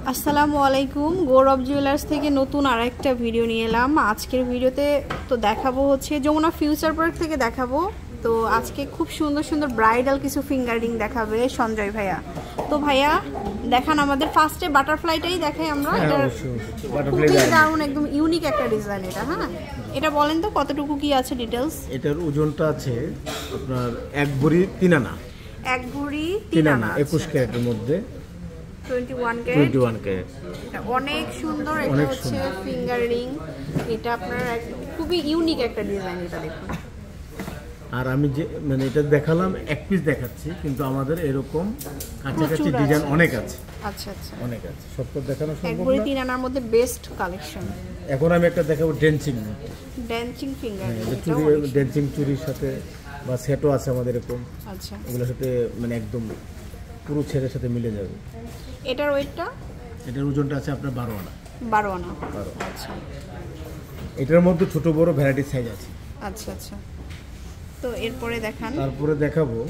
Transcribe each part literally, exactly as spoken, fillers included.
আসসালামু আলাইকুম, গৌরব জুয়েলার্স থেকে নতুন আরেকটা ভিডিও নিয়ে এলাম। আজকের ভিডিওতে তো দেখাবো হচ্ছে যমুনা ফিউচার পার্ক থেকে দেখাবো। তো আজকে খুব সুন্দর সুন্দর ব্রাইডাল কিছু ফিঙ্গারিং দেখাবে সঞ্জয় ভাইয়া। তো ভাইয়া দেখান আমাদের, ফার্স্টে বাটারফ্লাইটাই দেখাই আমরা। এটা খুবই দারুণ, একদম ইউনিক একটা ডিজাইন এটা। হ্যাঁ, এটা বলেন তো কতটুকু কি আছে ডিটেলস? এটার ওজনটা আছে আপনার এক ভরি তিন আনা। এক ভরি তিন আনা, একুশ ক্যারেটের মধ্যে ইকুশ ক্যারেট। এটা অনেক সুন্দর, এটা হচ্ছে ফিঙ্গার রিং। এটা আপনার খুবই ইউনিক একটা ডিজাইন, এটা দেখুন। আর আমি যে মানে এটা দেখালাম এক পিস দেখাচ্ছি, কিন্তু আমাদের এরকম কাছাকাছি ডিজাইন অনেক আছে। আচ্ছা আচ্ছা, অনেক আছে, সব তো দেখানো সম্ভব না। এক ভরি তিন আনার মধ্যে বেস্ট কালেকশন। এখন আমি একটা দেখাবো ড্যান্সিং ড্যান্সিং ফিঙ্গার রিং। চুরি, ড্যান্সিং চুরির সাথে বা সেটও আছে আমাদের এরকম। আচ্ছা, এগুলোর সাথে মানে একদম পুরো ছেলের সাথে মিলে যাবে। এটার ওয়েটটা? এটার ওজনটা আছে আপনার বারো আনা। বারো আনা, বারো। আচ্ছা। এটার মধ্যে ছোট বড় ভ্যারাইটি সাইজ আছে। আচ্ছা আচ্ছা, তো এরপরে দেখান। তারপরে দেখাবো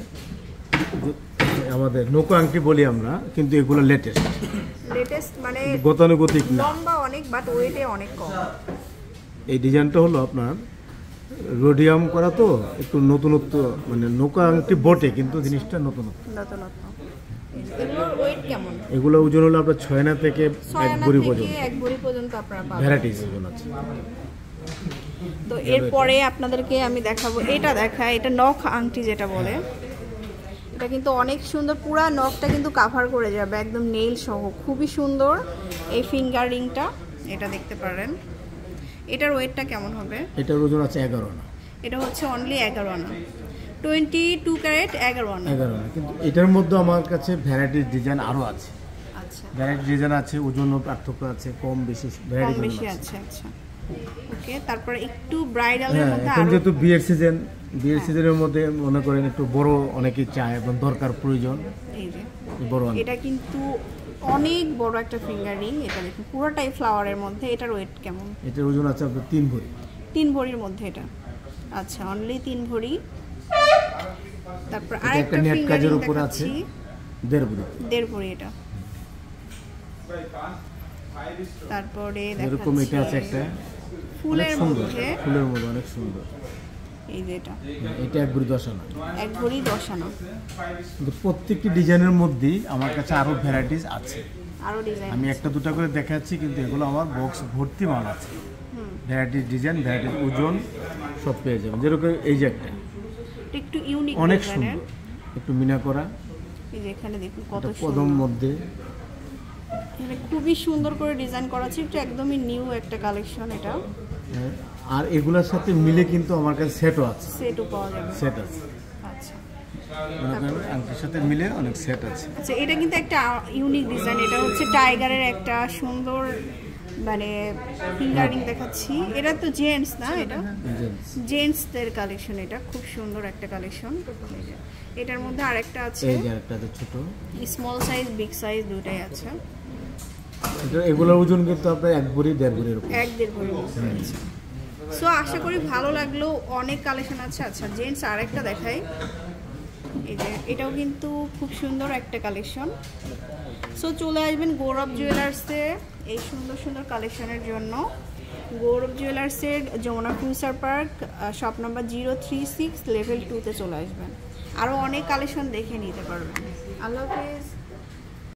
আমাদের নৌকা আংটি বলি আমরা, কিন্তু এগুলো লেটেস্ট। লেটেস্ট মানে গতানুগতিক না, লম্বা অনেক বাট ওয়েটে অনেক কম। এই ডিজাইনটা হলো আপনার রোডিয়াম করা, তো একটু নতুনত্ব, মানে নৌকা আংটি বটে কিন্তু জিনিসটা নতুনত্ব। নতুনত্ব। এগুলোর ওয়েট কেমন? এগুলো ওজন হলো আপনার ছয় আনা থেকে এক ভরি পর্যন্ত। এক ভরি পর্যন্ত আপনারা পাবেন। ভ্যারাইটিস ওজন আছে। তো এরপরে আপনাদেরকে আমি দেখাবো, এটা দেখায়, এটা নখ আংটি যেটা বলে। এটা কিন্তু অনেক সুন্দর, পুরা নখটা কিন্তু কাভার করে যাবে একদম নেইল সহ। খুবই সুন্দর এই ফিঙ্গার রিংটা, এটা দেখতে পারেন। এটার ওয়েটটা কেমন হবে? এটার ওজন আছে এগারো আনা। এটা হচ্ছে অনলি এগারো আনা, টোয়েন্টি টু ক্যারেট এগারো আনা। এগারো আনা, কিন্তু এটার মধ্যে আমার কাছে ভ্যারাইটিস ডিজাইন আরও আছে। আচ্ছা, ভ্যারাইটি ডিজাইন আছে, ওজনও পার্থক্য আছে, কম বেশি ভ্যারাইটি বেশি আছে। আচ্ছা, ওকে। তারপরে একটু ব্রাইডালের মধ্যে এখন আরো, যেহেতু বিয়ের সিজন, বিয়ের সিজনের মধ্যে মনে করেন একটু বড় অনেকেই চায় এবং দরকার প্রয়োজন। এই যে বড়, এটা কিন্তু অনেক বড় একটা ফিঙ্গার রিং। এটা দেখুন পুরোটাই ফ্লাওয়ারের মধ্যে। এটার ওয়েট কেমন? এটার ওজন আছে আপনার তিন ভরি। তিন ভরির মধ্যে এটা। আচ্ছা, অনলি তিন ভরি। তারপর আরেকটা নেট কাজের উপর আছে, দেখাচ্ছি, দেড় ভরি। দেড় ভরি এটা। তারপরে এরকম এটা আছে একটা ফুলের মধ্যে, ফুলের মধ্যে অনেক সুন্দর। এই যে এটা, এটা এক ভরি দশ আনা। এক ভরি দশ আনা। কিন্তু প্রত্যেকটি ডিজাইনের মধ্যেই আমার কাছে আরো ভ্যারাইটিস আছে। আরো ডিজাইন আমি একটা দুটো করে দেখাচ্ছি, কিন্তু এগুলো আমার বক্স ভর্তি মাল আছে। ভ্যারাইটিস ডিজাইন, ভ্যারাইটিস ওজন সব পেয়ে যাবেন। যেরকম এই যে একটা একটু ইউনিক, অনেক সুন্দর, একটু মিনা করা। এই যে এখানে দেখুন কত কদম মধ্যে, মানে খুবই সুন্দর করে ডিজাইন করা আছে। এটা একদমই নিউ একটা কালেকশন এটা। আর এগুলোর সাথে মিলে কিন্তু আমার কাছে সেটও আছে। সেটও পাওয়া যাবে, সেট আছে। আচ্ছা, আংটির সাথে মিলে অনেক সেট আছে। আচ্ছা, এটা কিন্তু একটা ইউনিক ডিজাইন। এটা হচ্ছে টাইগারের একটা সুন্দর মানে ফিঙ্গারিং দেখাচ্ছি। এটা তো জেন্টস না, এটা জেন্টসদের কালেকশন। এটা খুব সুন্দর একটা কালেকশন। এটার মধ্যে আরেকটা আছে, এই যে আরেকটা আছে ছোট, স্মল সাইজ বিগ সাইজ দুটাই আছে। এটা এগুলোর ওজন কিন্তু আপনার এক ভরি দেড় ভরির উপর, এক দেড় ভরি আছে। সো আশা করি ভালো লাগলো, অনেক কালেকশন আছে। আচ্ছা, জেন্টস আরেকটা দেখাই। এই যে এটাও কিন্তু খুব সুন্দর একটা কালেকশন। সো চলে আসবেন গৌরব জুয়েলার্সে এই সুন্দর সুন্দর কালেকশনের জন্য। গৌরব জুয়েলার্সের Jamuna future park, shop number zero three six level টুতে চলে আসবেন। আরও অনেক কালেকশন দেখে নিতে পারবেন। আল্লাহ হাফেজ।